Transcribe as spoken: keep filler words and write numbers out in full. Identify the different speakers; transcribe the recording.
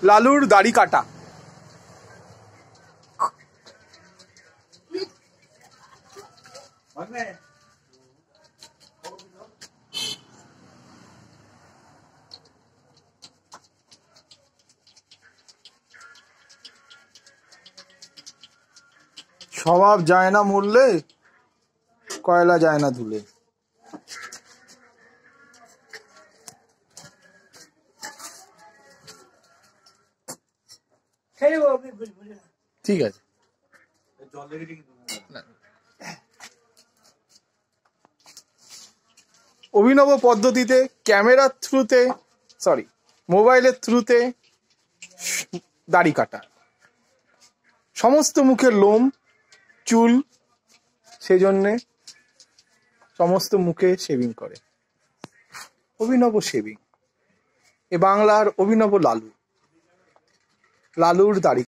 Speaker 1: লালুর দাড়ি কাটা। স্বভাব যায় না মরলে, কয়লা যায় না ধুলে। ঠিক আছে। অভিনব পদ্ধতিতে ক্যামেরার থ্রুতে সরি মোবাইলের থ্রুতে দাড়ি কাটা। সমস্ত মুখের লোম চুল, সেজন্যে সমস্ত মুখে শেভিং করে। অভিনব শেভিং। এ বাংলার অভিনব লালু, লালুর দাড়ি।